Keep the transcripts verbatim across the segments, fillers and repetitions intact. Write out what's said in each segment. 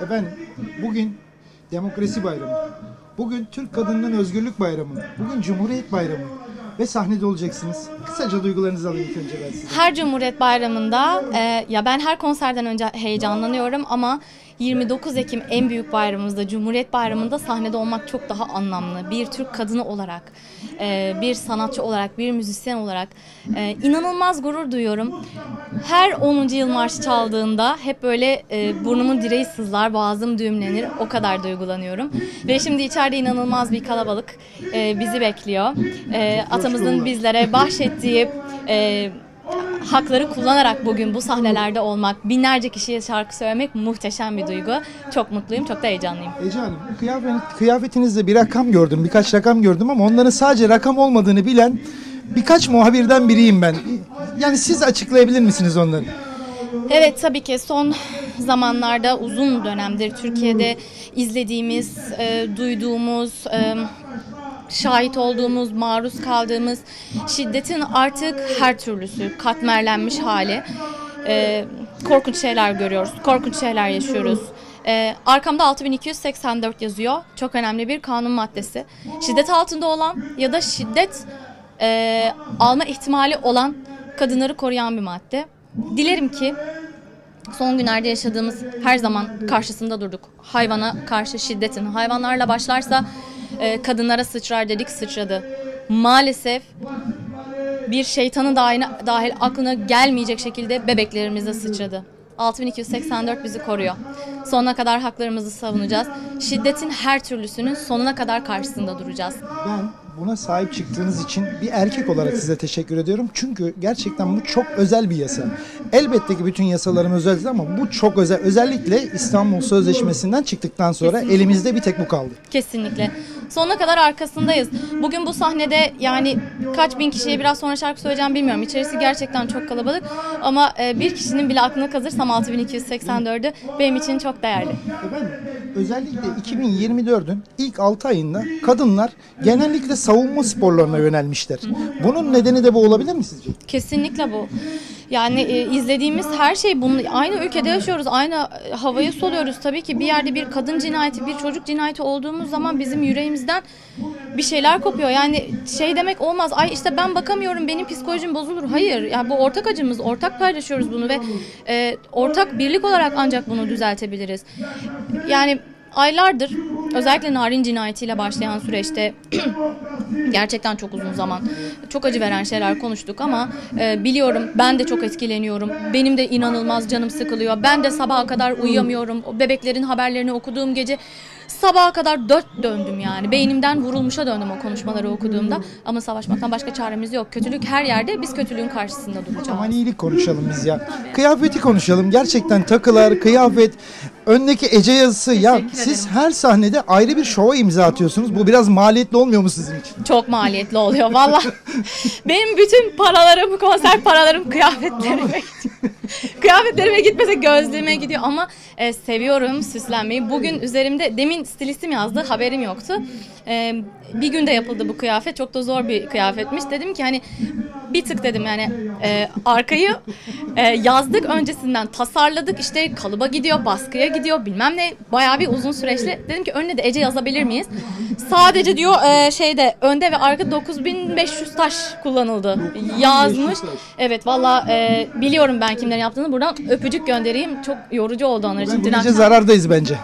Efendim, bugün Demokrasi Bayramı, bugün Türk Kadınının Özgürlük Bayramı, bugün Cumhuriyet Bayramı ve sahnede olacaksınız. Kısaca duygularınızı alayım ilk önce ben size. Her Cumhuriyet Bayramı'nda, e, ya ben her konserden önce heyecanlanıyorum ama yirmi dokuz Ekim en büyük bayramımızda, Cumhuriyet Bayramı'nda sahnede olmak çok daha anlamlı. Bir Türk kadını olarak, e, bir sanatçı olarak, bir müzisyen olarak e, inanılmaz gurur duyuyorum. Her onuncu yıl marşı çaldığında hep böyle e, burnumun direği sızlar, boğazım düğümlenir. O kadar duygulanıyorum. Ve şimdi içeride inanılmaz bir kalabalık e, bizi bekliyor. E, atamızın bizlere bahşettiği e, hakları kullanarak bugün bu sahnelerde olmak, binlerce kişiye şarkı söylemek muhteşem bir duygu. Çok mutluyum, çok da heyecanlıyım. Ece Hanım, kıyafet, kıyafetinizde bir rakam gördüm, birkaç rakam gördüm ama onların sadece rakam olmadığını bilen birkaç muhabirden biriyim ben. Yani siz açıklayabilir misiniz onları? Evet, tabii ki son zamanlarda uzun dönemdir Türkiye'de izlediğimiz, e, duyduğumuz, e, şahit olduğumuz, maruz kaldığımız şiddetin artık her türlüsü katmerlenmiş hali. E, korkunç şeyler görüyoruz, korkunç şeyler yaşıyoruz. E, arkamda altı bin iki yüz seksen dört yazıyor. Çok önemli bir kanun maddesi. Şiddet altında olan ya da şiddet e, alma ihtimali olan kadınları koruyan bir madde. Dilerim ki son günlerde yaşadığımız, her zaman karşısında durduk. Hayvana karşı şiddetin, hayvanlarla başlarsa e, kadınlara sıçrar dedik, sıçradı. Maalesef bir şeytanın dahil, dahil aklına gelmeyecek şekilde bebeklerimize sıçradı. altı bin iki yüz seksen dört bizi koruyor. Sonuna kadar haklarımızı savunacağız. Şiddetin her türlüsünün sonuna kadar karşısında duracağız. Ben buna sahip çıktığınız için bir erkek olarak size teşekkür ediyorum. Çünkü gerçekten bu çok özel bir yasa. Elbette ki bütün yasalarım özeldir ama bu çok özel. Özellikle İstanbul Sözleşmesi'nden çıktıktan sonra kesinlikle elimizde bir tek bu kaldı. Kesinlikle. Sonuna kadar arkasındayız. Bugün bu sahnede yani kaç bin kişiye biraz sonra şarkı söyleyeceğim bilmiyorum. İçerisi gerçekten çok kalabalık. Ama bir kişinin bile aklına kazırsam altı bin iki yüz seksen dördü benim için çok değerli. Efendim, özellikle iki bin yirmi dördün ilk altı ayında kadınlar genellikle savunma sporlarına yönelmişler. Bunun nedeni de bu olabilir mi sizce? Kesinlikle bu. Yani e, izlediğimiz her şey bunu, aynı ülkede yaşıyoruz, aynı havayı soluyoruz. Tabii ki bir yerde bir kadın cinayeti, bir çocuk cinayeti olduğumuz zaman bizim yüreğimizden bir şeyler kopuyor. Yani şey demek olmaz, ay işte ben bakamıyorum, benim psikolojim bozulur. Hayır, yani bu ortak acımız, ortak paylaşıyoruz bunu ve e, ortak birlik olarak ancak bunu düzeltebiliriz. Yani aylardır, özellikle Narin cinayetiyle başlayan süreçte gerçekten çok uzun zaman çok acı veren şeyler konuştuk ama e, biliyorum, ben de çok etkileniyorum. Benim de inanılmaz canım sıkılıyor. Ben de sabaha kadar uyuyamıyorum. O bebeklerin haberlerini okuduğum gece sabaha kadar dört döndüm yani. Beynimden vurulmuşa döndüm o konuşmaları okuduğumda. Ama savaşmaktan başka çaremiz yok. Kötülük her yerde, biz kötülüğün karşısında duracağız. Aman iyilik konuşalım biz ya. Kıyafeti konuşalım. Gerçekten takılar, kıyafet, öndeki Ece yazısı. Ya siz her sahnede ayrı bir şova imza atıyorsunuz. Bu biraz maliyetli olmuyor mu sizin için? Çok maliyetli oluyor valla. Benim bütün paralarım, konser paralarım kıyafetlerime gidiyor. Kıyafetlerime gitmese gözlüğüme gidiyor ama e, seviyorum süslenmeyi. Bugün üzerimde, demin stilistim yazdı, haberim yoktu. E, bir günde yapıldı bu kıyafet. Çok da zor bir kıyafetmiş. Dedim ki hani bir tık dedim yani e, arkayı e, yazdık, öncesinden tasarladık. İşte kalıba gidiyor, baskıya gidiyor, bilmem ne. Bayağı bir uzun süreçle. Dedim ki önüne de Ece yazabilir miyiz? Sadece diyor e, şeyde önde ve arka dokuz bin beş yüz taş kullanıldı. Yazmış. Evet valla e, biliyorum ben kimlerin yaptığını. Buradan öpücük göndereyim. Çok yorucu oldu onlar için. Bu gece zarardayız bence.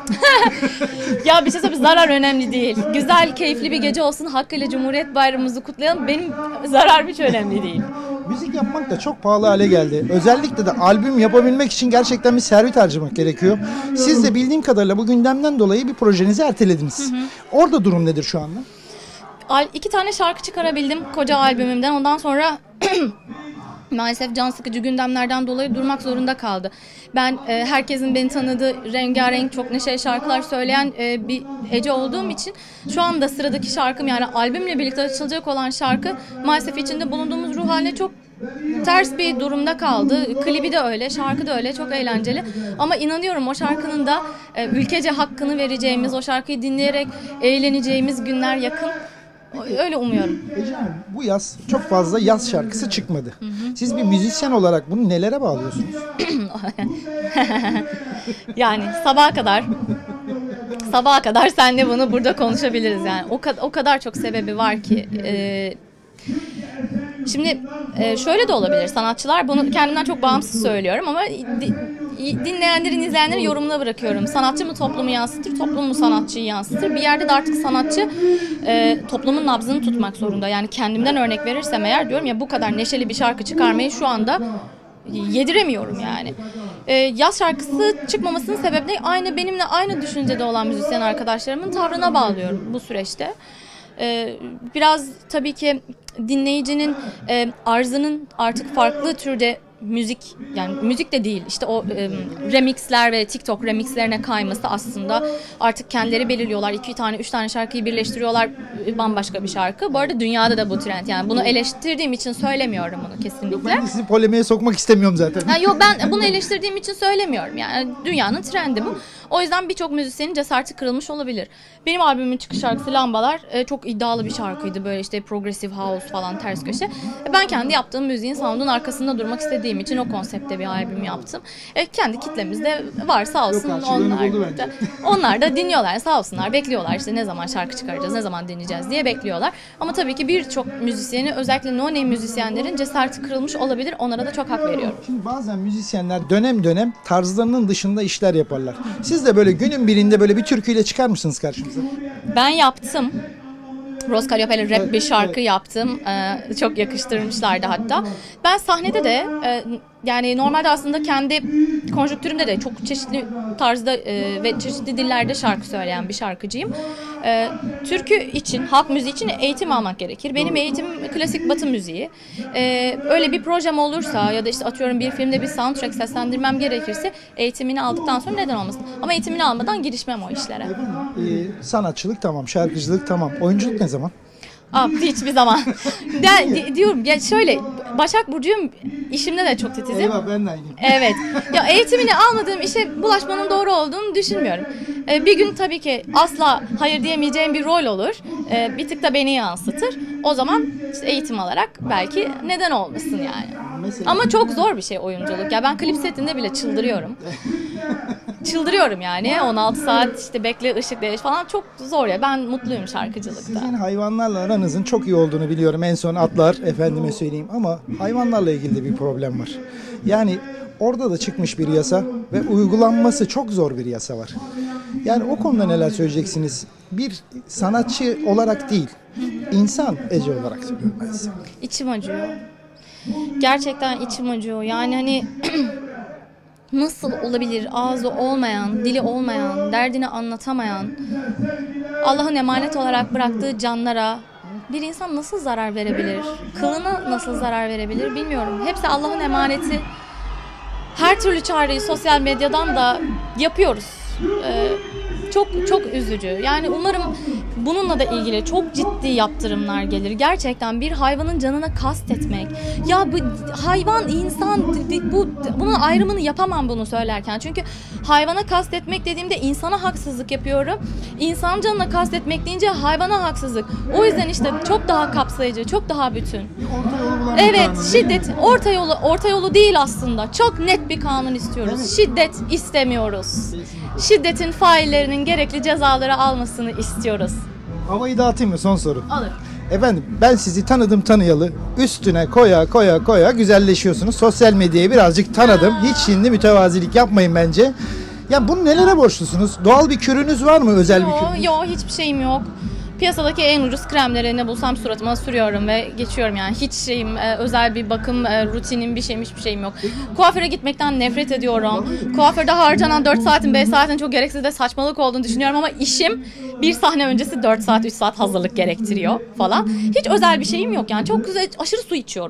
Ya bir şey söyleyeyim, zarar önemli değil. Güzel, keyifli bir gece olsun. Hakkıyla Cumhuriyet Bayramımızı kutlayalım. Benim zarar hiç önemli değil. Müzik yapmak da çok pahalı hale geldi. Özellikle de albüm yapabilmek için gerçekten bir servet harcamak gerekiyor. Siz de bildiğim kadarıyla bu gündemden dolayı bir projenizi ertelediniz. Hı hı. Orada durum nedir şu anda? İki tane şarkı çıkarabildim koca albümümden. Ondan sonra maalesef can sıkıcı gündemlerden dolayı durmak zorunda kaldı. Ben e, herkesin beni tanıdığı, rengarenk, çok neşeli şarkılar söyleyen e, bir Ece olduğum için şu anda sıradaki şarkım, yani albümle birlikte açılacak olan şarkı maalesef içinde bulunduğumuz ruh haline çok ters bir durumda kaldı. Klibi de öyle, şarkı da öyle, çok eğlenceli. Ama inanıyorum o şarkının da e, ülkece hakkını vereceğimiz, o şarkıyı dinleyerek eğleneceğimiz günler yakın. Öyle umuyorum. Ece Hanım, bu yaz çok fazla yaz şarkısı çıkmadı. Hı hı. Siz bir müzisyen olarak bunu nelere bağlıyorsunuz? Yani sabaha kadar sabaha kadar senle bunu burada konuşabiliriz yani. O kadar o kadar çok sebebi var ki. E, şimdi e, şöyle de olabilir. Sanatçılar, bunu kendimden çok bağımsız söylüyorum ama di, dinleyenlerin, izleyenlerin yorumuna bırakıyorum. Sanatçı mı toplumu yansıtır, toplum mu sanatçıyı yansıtır? Bir yerde de artık sanatçı e, toplumun nabzını tutmak zorunda. Yani kendimden örnek verirsem eğer, diyorum ya, bu kadar neşeli bir şarkı çıkarmayı şu anda yediremiyorum yani. Ee, yaz şarkısı çıkmamasının sebebini aynı benimle aynı düşüncede olan müzisyen arkadaşlarımın tavrına bağlıyorum bu süreçte. Ee, biraz tabii ki dinleyicinin e, arzının artık farklı türde müzik, yani müzik de değil, işte o e, remixler ve TikTok remixlerine kayması aslında artık kendileri belirliyorlar. İki tane, üç tane şarkıyı birleştiriyorlar, bambaşka bir şarkı. Bu arada dünyada da bu trend, yani bunu eleştirdiğim için söylemiyorum bunu kesinlikle. Yok, ben de sizi polemiğe sokmak istemiyorum zaten. Yani yok, ben bunu eleştirdiğim için söylemiyorum, yani dünyanın trendi bu. O yüzden birçok müzisyenin cesareti kırılmış olabilir. Benim albümümün çıkış şarkısı Lambalar e, çok iddialı bir şarkıydı, böyle işte progressive house falan, ters köşe. E, ben kendi yaptığım müziğin, sound'un arkasında durmak istediğim için o konsepte bir albüm yaptım. E, kendi kitlemiz de var, sağ olsun. Yok, onlar da, onlar da dinliyorlar, sağ olsunlar, bekliyorlar işte ne zaman şarkı çıkaracağız, ne zaman dinleyeceğiz diye bekliyorlar. Ama tabii ki birçok müzisyeni, özellikle no name müzisyenlerin cesareti kırılmış olabilir. Onlara da çok hak veriyorum. Şimdi bazen müzisyenler dönem dönem tarzlarının dışında işler yaparlar. Siz de böyle günün birinde böyle bir türküyle çıkar mısınız karşımıza? Ben yaptım. Rose Karyopel'e rap Evet, bir şarkı evet. yaptım. Ee, çok yakıştırmışlardı hatta. Ben sahnede de e, yani normalde aslında kendi konjüktürümde de çok çeşitli tarzda e, ve çeşitli dillerde şarkı söyleyen bir şarkıcıyım. E, türkü için, halk müziği için eğitim almak gerekir. Benim eğitimim klasik batı müziği. E, öyle bir projem olursa ya da işte atıyorum bir filmde bir soundtrack seslendirmem gerekirse eğitimini aldıktan sonra neden olmasın? Ama eğitimini almadan girişmem o işlere. Ee, sanatçılık tamam, şarkıcılık tamam. Oyunculuk ne zaman? Aa, hiçbir zaman. De, di, diyorum ya, şöyle, Başak Burcu'yum, işimde de çok titizim. Eyvah, ben de aynıyım. Evet. Ya eğitimini almadığım işe bulaşmanın doğru olduğunu düşünmüyorum. Ee, bir gün tabii ki asla hayır diyemeyeceğim bir rol olur. Ee, bir tık da beni yansıtır. O zaman işte eğitim alarak belki neden olmasın yani. Mesela... Ama çok zor bir şey oyunculuk. Ya ben klip setinde bile çıldırıyorum. Çıldırıyorum yani. on altı saat işte bekle, ışık değiş falan, çok zor ya. Ben mutluyum şarkıcılıkta. Sizin hayvanlarla aranızın çok iyi olduğunu biliyorum. En son atlar, efendime söyleyeyim, ama hayvanlarla ilgili de bir problem var. Yani orada da çıkmış bir yasa ve uygulanması çok zor bir yasa var. Yani o konuda neler söyleyeceksiniz? Bir sanatçı olarak değil, insan Ece olarak söylüyorum ben size. İçim acıyor. Gerçekten içim acıyor. Yani hani nasıl olabilir ağzı olmayan, dili olmayan, derdini anlatamayan, Allah'ın emanet olarak bıraktığı canlara bir insan nasıl zarar verebilir? Kılına nasıl zarar verebilir bilmiyorum. Hepsi Allah'ın emaneti. Her türlü çağrıyı sosyal medyadan da yapıyoruz. Ee, çok çok üzücü. Yani umarım bununla da ilgili çok ciddi yaptırımlar gelir. Gerçekten bir hayvanın canına kastetmek. Ya bu hayvan, insan, bu bunun ayrımını yapamam bunu söylerken. Çünkü hayvana kastetmek dediğimde insana haksızlık yapıyorum. İnsan canına kastetmek deyince hayvana haksızlık. O yüzden işte çok daha kapsayıcı, çok daha bütün. Evet, şiddet orta yolu orta yolu değil aslında. Çok net bir kanun istiyoruz. Evet. Şiddet istemiyoruz. Şiddetin faillerinin gerekli cezaları almasını istiyoruz. Havayı dağıtayım mı? Son soru. Alır. Efendim, ben sizi tanıdım tanıyalı. Üstüne koya koya koya güzelleşiyorsunuz. Sosyal medyayı birazcık tanıdım. Hiç şimdi mütevazilik yapmayın bence. Ya bunu nelere borçlusunuz? Doğal bir kürünüz var mı? Özel yo, bir kürünüz? Yok, hiçbir şeyim yok. Piyasadaki en ucuz kremleri ne bulsam suratıma sürüyorum ve geçiyorum yani. Hiç şeyim, e, özel bir bakım e, rutinim, bir şeyim, hiçbir şeyim yok. Kuaföre gitmekten nefret ediyorum. Kuaförde harcanan dört saatin, beş saatin çok gereksiz de saçmalık olduğunu düşünüyorum ama işim bir sahne öncesi dört saat, üç saat hazırlık gerektiriyor falan. Hiç özel bir şeyim yok yani. Çok güzel, aşırı su içiyorum.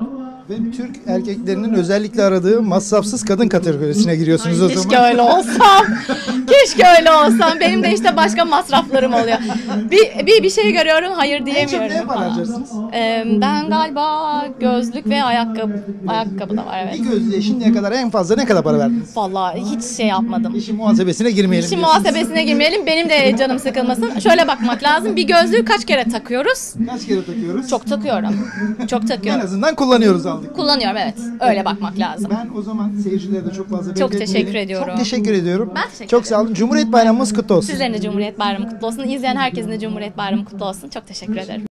Ve Türk erkeklerinin özellikle aradığı masrafsız kadın kategorisine giriyorsunuz Ay, o keşke zaman. öyle olsam. Keşke öyle olsam. Benim de işte başka masraflarım oluyor. Bir bir, bir şey görüyorum, hayır En çok diyemiyorum. neye para falan. harcarsınız? Ee, ben galiba gözlük ve ayakkabı. Ayakkabı da var, Bir evet. gözlüğe şimdiye kadar en fazla ne kadar para verdiniz? Vallahi hiç şey yapmadım. İşin muhasebesine girmeyelim. İşin diyorsunuz. muhasebesine girmeyelim. Benim de canım sıkılmasın. Şöyle bakmak lazım. Bir gözlüğü kaç kere takıyoruz? Kaç kere takıyoruz? Çok takıyorum. Çok En takıyorum. azından kullanıyoruz aldık. Kullanıyorum, evet. Öyle bakmak lazım. Ben o zaman seyircilere de çok fazla Çok bekletmeyelim. teşekkür ediyorum. Çok teşekkür ediyorum. Ben teşekkür Çok sağ olun. Cumhuriyet Bayramımız kutlu olsun. Sizlerin de Cumhuriyet Bayramı kutlu olsun. İzleyen herkesin de Cumhuriyet Bayramı kutlu olsun. Çok teşekkür ederim.